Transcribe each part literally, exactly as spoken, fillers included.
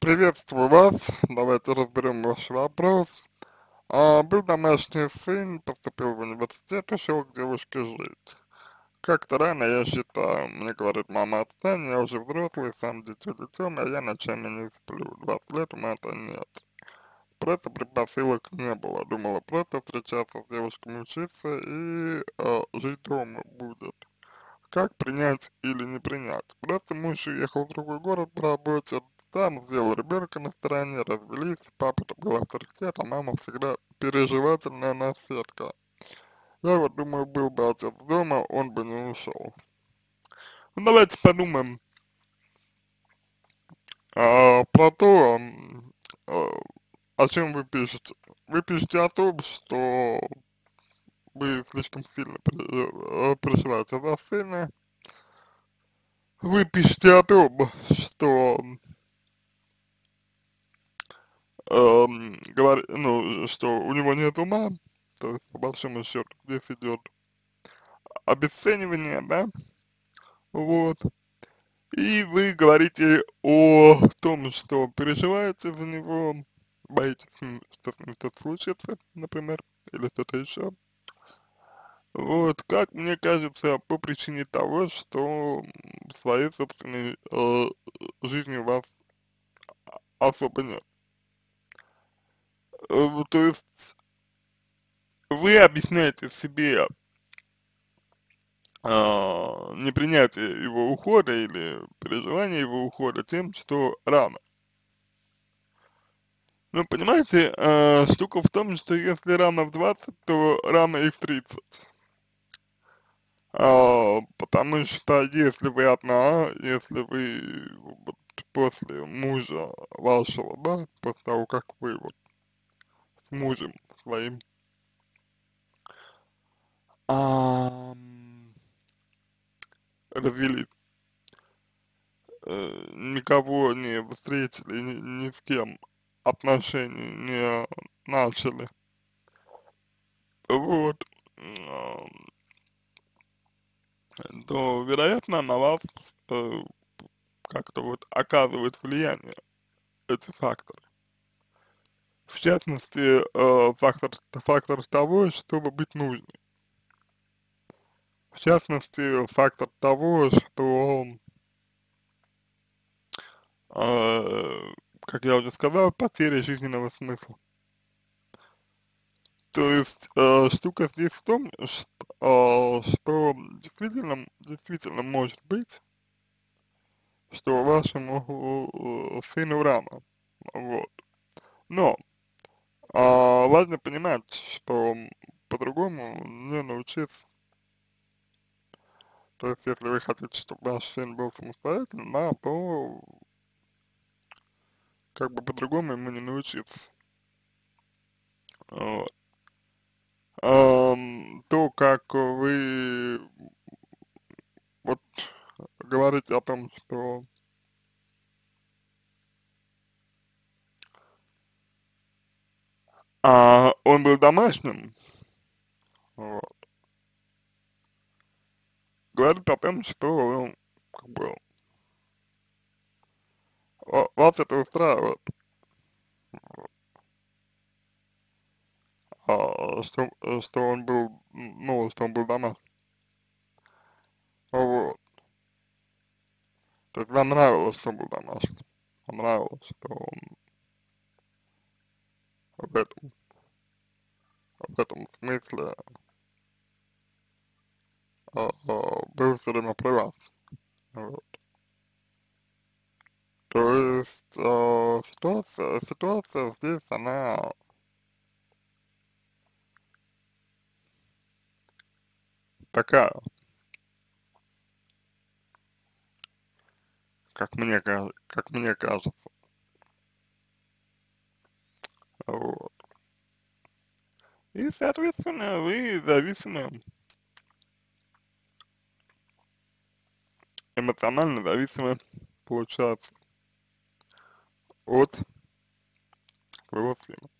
Приветствую вас. Давайте разберем ваш вопрос. А, был домашний сын, поступил в университет, ушел к девушке жить. Как-то рано, я считаю, мне говорит мама, отстань, я уже взрослый, сам дитё детем, а я ночами не сплю. двадцать лет у это нет. Просто предпосылок не было. Думала просто встречаться с девушками, учиться и э, жить дома будет. Как принять или не принять? Просто муж уехал в другой город по работе, там сделал ребенка на стороне, развелись, папа был авторитет, а мама всегда переживательная наседка. Я вот думаю, был бы отец дома, он бы не ушел. Ну, давайте подумаем а, про то, м, а, о чем вы пишете. Вы пишете о том, что вы слишком сильно пере- э, переживаете за сына. Вы пишете о том, что эм, говор, ну, что у него нет ума, то есть, по большому счету, здесь идет обесценивание, да, вот, и вы говорите о том, что переживаете за него, боитесь, м, что с ним что-то случится, например, или что-то еще, вот, как мне кажется, по причине того, что м, своей собственной э, жизни у вас особо нет. Э, то есть вы объясняете себе а, непринятие его ухода или переживание его ухода тем, что рано. Ну, понимаете, а, штука в том, что если рано в двадцать, то рано и в тридцать. А, потому что если вы одна, если вы вот после мужа вашего, да, после того, как вы вот с мужем своим ам, развелись, э, никого не встретили, ни, ни с кем отношений не начали, вот, ам, то, вероятно, на вас э, как-то вот оказывает влияние эти факторы. В частности, э, фактор, фактор того, чтобы быть нужной. В частности, фактор того, что, э, как я уже сказал, потеря жизненного смысла. То есть э, штука здесь в том, что, э, что действительно, действительно может быть, что вашему э, сыну рано, вот. Но а, важно понимать, что по-другому не научиться. То есть если вы хотите, чтобы ваш сын был самостоятельным, да, то как бы по-другому ему не научиться. Вот. Ам, то, как вы вот говорите о том, что а, он был домашним, вот, говорит о том, что он, как бы, ва- вас это устраивает, а, что, э, что он был, м, ну, что он был домашним, вот. То есть вам нравилось, что он был домашним, вам нравилось, что он в этом, в этом смысле а, а, был все время при вас, вот. То есть э, ситуация, ситуация здесь, она такая, как мне, ка- как мне кажется, вот. И, соответственно, вы зависимы, эмоционально зависимы, получается, от своего сына,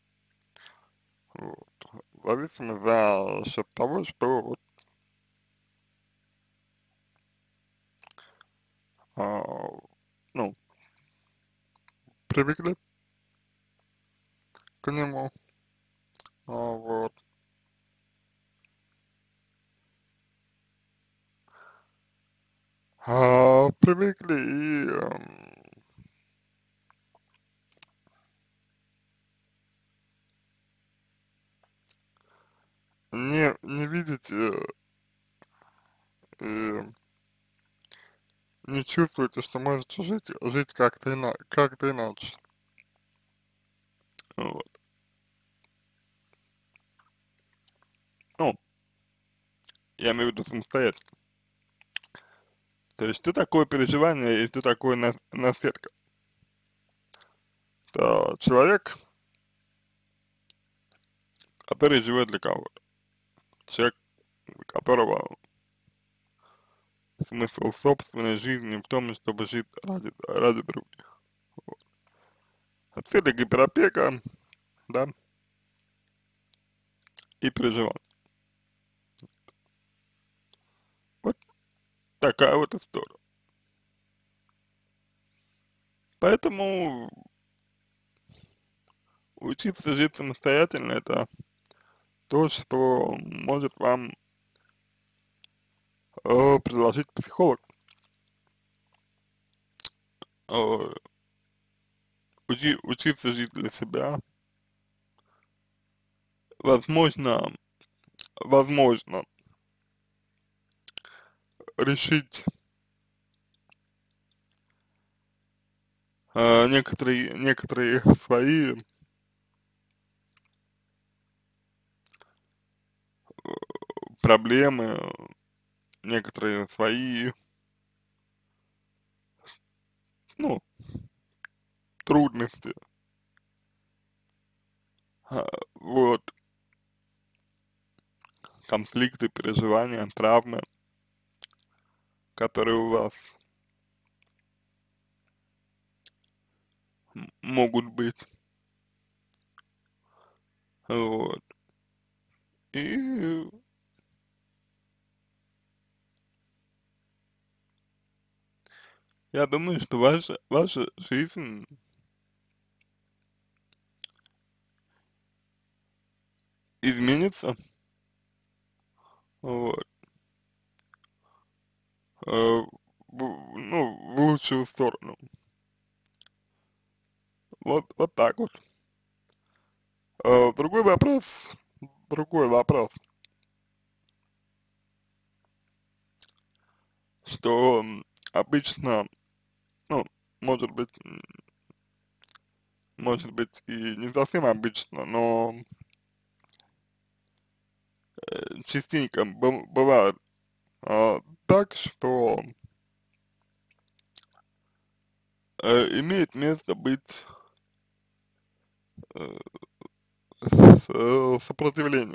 вот. Зависимы за счет того, что вот, а, ну, привыкли к нему, а, вот. А, привыкли и эм, не, не видите и не чувствуете, что можете жить, жить как-то ина как-то иначе. Вот. Ну, я имею в виду самостоятельно. То есть что такое переживание и что такое на наседка? Это человек, который живет для кого-то. Человек, у которого смысл собственной жизни в том, чтобы жить ради, ради других. Вот. Отсюда гиперопека, да, и переживание. Вот такая вот история. Поэтому учиться жить самостоятельно — это то, что может вам э, предложить психолог. Э, учи, учиться жить для себя, возможно, возможно, решить э, некоторые, некоторые свои проблемы, некоторые свои, ну, трудности, а, вот, конфликты, переживания, травмы, которые у вас м- могут быть, вот. И я думаю, что ваша, ваша жизнь изменится, вот, э, в- ну, в лучшую сторону. Вот, вот так вот. Э, другой вопрос, другой вопрос, что м, обычно, ну, может быть, м, может быть и не совсем обычно, но э, частенько быв- бывает а, так, что э, имеет место быть э, с- э, сопротивление.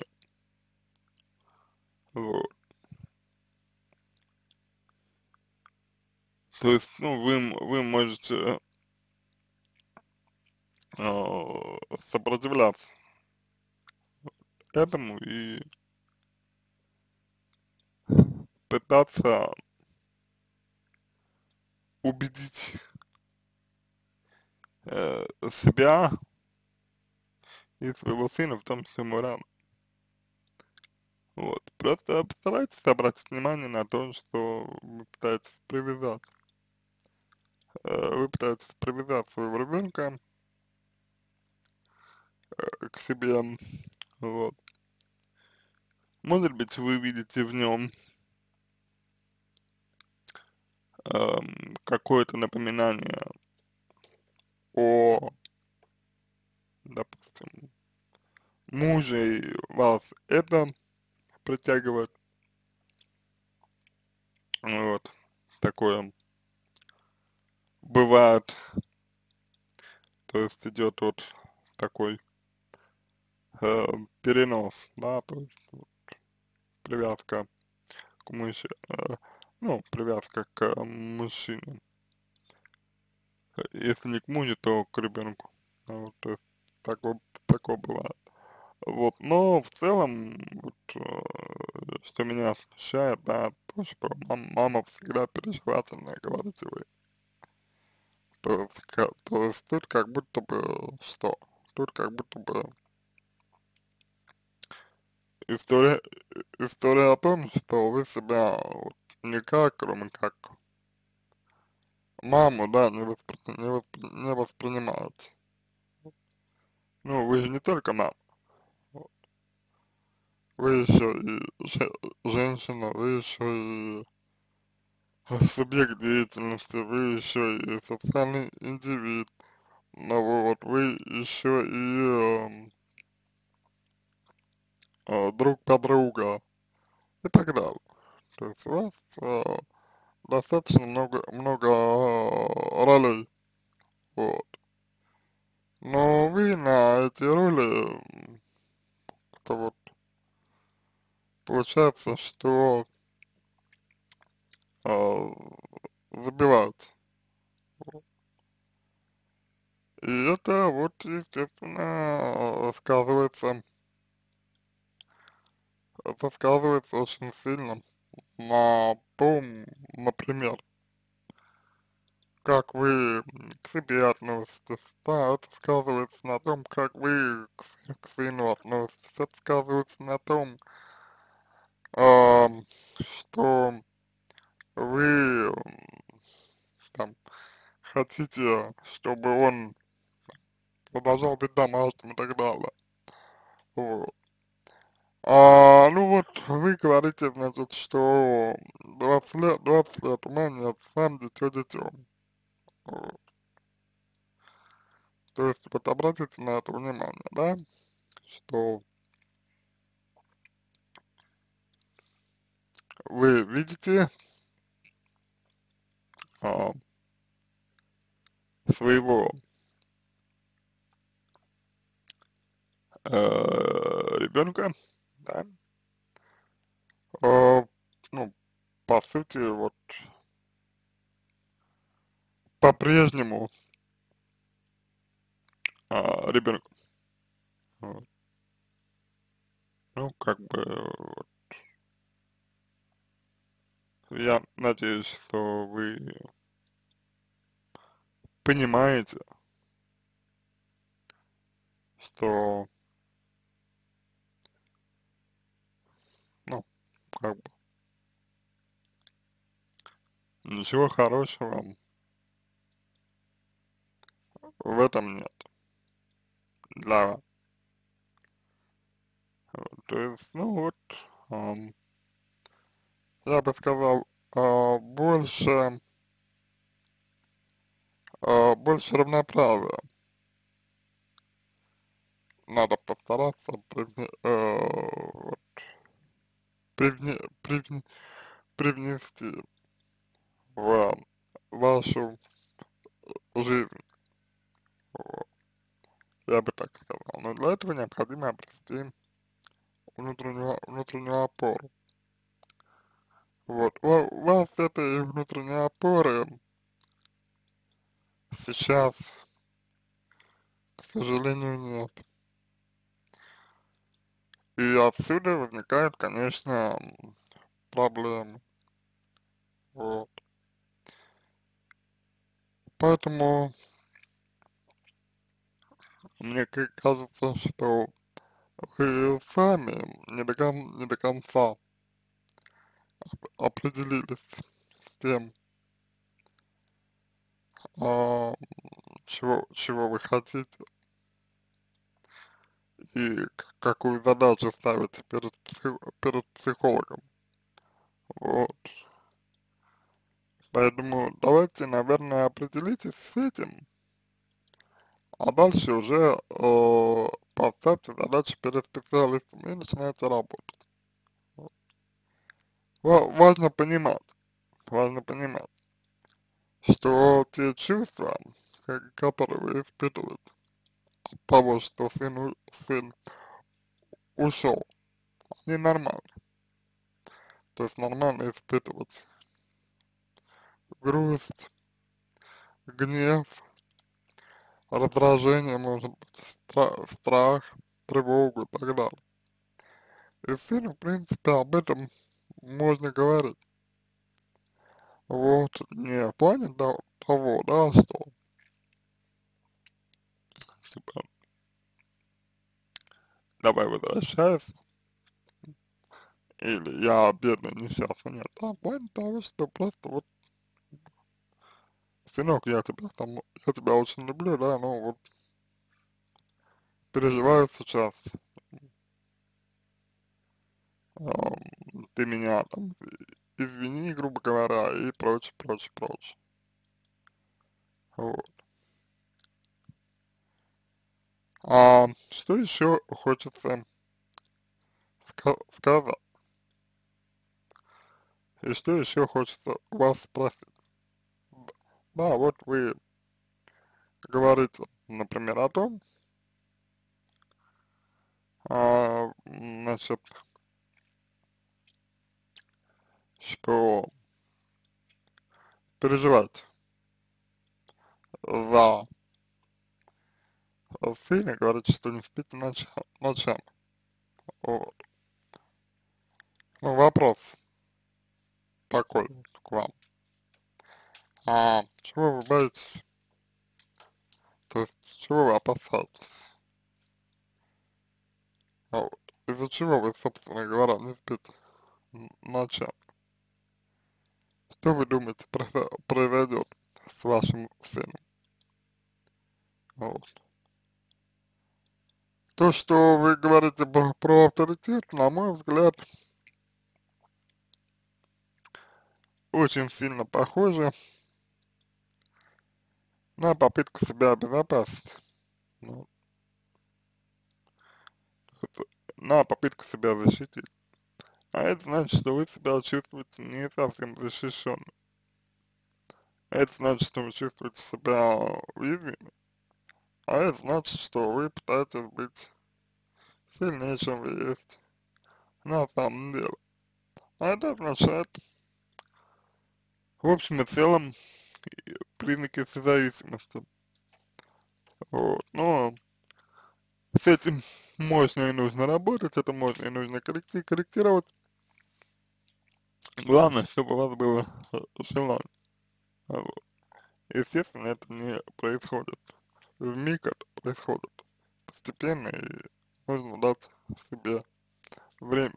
Вот. То есть, ну, вы, м- вы можете э, сопротивляться этому и пытаться убедить э, себя и своего сына в том, что ему рано. Вот. Просто постарайтесь обратить внимание на то, что вы пытаетесь привязать. Э, вы пытаетесь привязать своего ребенка э, к себе. Вот. Может быть, вы видите в нем эм, какое-то напоминание о, допустим, муже, и вас это притягивает. Вот. Такое бывает. То есть идет вот такой э, перенос, да, то есть вот привязка к мужчине, э, ну, привязка к э, мужчине. Э, Если не к мужу, то к ребенку. Вот, то есть такое, такое бывает. Вот, но в целом, вот, э, что меня смущает, да, то, что мам- мама всегда переживательная, говорите вы. То есть, ка- то есть тут как будто бы что? Тут как будто бы история, история о том, что вы себя вот никак, кроме как маму, да, не, воспри, не, воспри, не воспринимаете. Ну, вы же не только мама, вот. Вы еще и же, женщина, вы еще и субъект деятельности, вы еще и социальный индивид, ну вот, вы еще и э, э, друг подруга и так далее. То есть у вас э, достаточно много, много э, ролей, вот. Но вы на эти роли, м, то вот, получается, что э, забивают. И это вот, естественно, сказывается, это сказывается очень сильно на том, например, как вы к себе относитесь, да, это сказывается на том, как вы к, с- к сыну относитесь, это сказывается на том, ам, что вы м, там хотите, чтобы он продолжал быть домашним и так далее. Вот. А, ну вот, вы говорите, значит, что двадцать лет, двадцать лет у меня нет, сам дитё детём. Вот. То есть, вот обратите на это внимание, да, что вы видите а, своего э, ребенка, да, а, ну, по сути, вот, по-прежнему а, ребенком. Вот. Ну, как бы, вот, я надеюсь, что вы понимаете, что, ну, как бы, ничего хорошего в этом нет для вас. То есть, ну вот, ам, я бы сказал, а, больше, а, больше равноправия надо постараться привне, э, вот, привне, привне, привнести в вашу жизнь. Вот. Я бы так сказал. Но для этого необходимо обрести внутреннюю, внутреннюю опору. Вот. У, у вас этой внутренней опоры сейчас, к сожалению, нет. И отсюда возникают, конечно, проблемы. Вот. Поэтому мне ка- кажется, что вы сами не до, кон- не до конца определились с тем, а, чего, чего вы хотите и к- какую задачу ставите перед, псих- перед психологом. Вот. Поэтому давайте, наверное, определитесь с этим, а дальше уже э, поставьте задачу перед специалистом и начинайте работать. Ва- важно понимать, важно понимать, что те чувства, ка- которые вы испытываете от того, что сын, у- сын ушел, они нормальны. То есть нормально испытывать грусть, гнев, раздражение, может быть, стра- страх, тревогу и так далее. И сыну, в принципе, об этом можно говорить. Вот, не в плане до- того, да, что типа, давай возвращайся, или я бедный несчастный, нет, а в плане того, что просто вот, сынок, я тебя там, я тебя очень люблю, да, ну вот, переживаю сейчас, ам, ты меня там извини, грубо говоря, и прочее, прочее, прочее, вот. А что еще хочется ска сказать, и что еще хочется у вас спросить? Да, вот вы говорите, например, о том, а, значит, что переживать за сына, говорите, что не спите ноча ночами, вот. Ну, вопрос такой вот к вам, а чего вы боитесь, то есть чего вы опасаетесь, вот, из-за чего вы, собственно говоря, не спите н ночами, что вы думаете произо произойдет с вашим сыном, вот. То, что вы говорите про, про авторитет, на мой взгляд, очень сильно похоже на попытку себя обезопасить, ну, это на попытку себя защитить. А это значит, что вы себя чувствуете не совсем защищенным. Это значит, что вы чувствуете себя уязвимым. А это значит, что вы пытаетесь быть сильнее, чем вы есть на самом деле. А это означает, в общем и целом, признаки созависимости. Вот. Но с этим можно и нужно работать, это можно и нужно корректи корректировать. Главное, чтобы у вас было э, желание. Вот. Естественно, это не происходит вмиг, это происходит постепенно, и нужно дать себе время.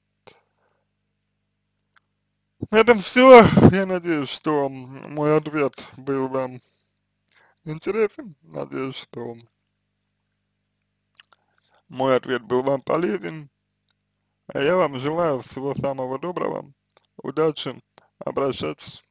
На этом все. Я надеюсь, что мой ответ был вам интересен. Надеюсь, что мой ответ был вам полезен. А я вам желаю всего самого доброго. Удачи. Обращайтесь.